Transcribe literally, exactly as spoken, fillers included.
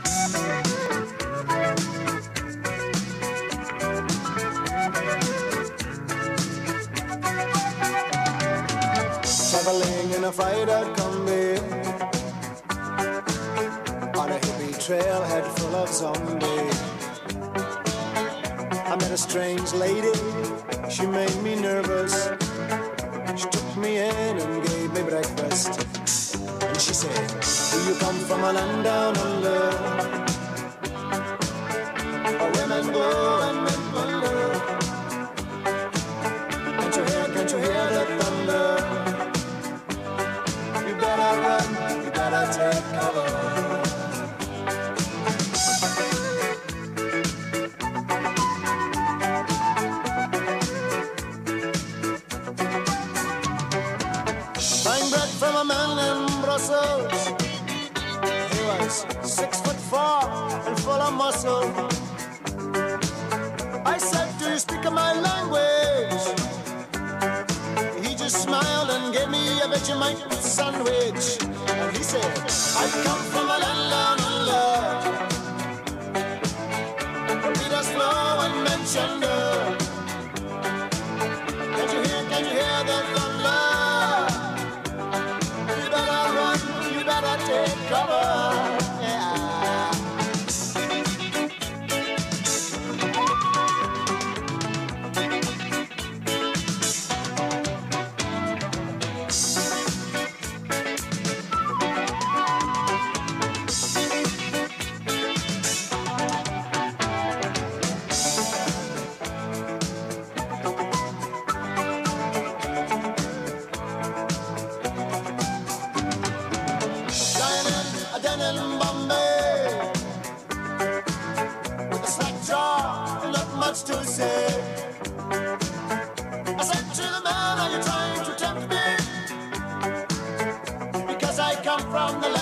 Traveling in a freighter combi on a hippie trailhead full of zombies. I met a strange lady, she made me nervous. She took me in and gave me breakfast. And she said, do you come from a land down under, where women go and men wonder? Can't you hear, can't you hear the thunder? You better run, you better take cover. From a man in Brussels, he was six foot four and full of muscle. I said, do you speak my language? He just smiled and gave me a Vegemite sandwich. And he said, I come from a land down under, where Peter's flow and Manchester. Can't you hear, can't you hear the thunder? Take cover, yeah. To say, I said to the man, are you trying to tempt me? Because I come from the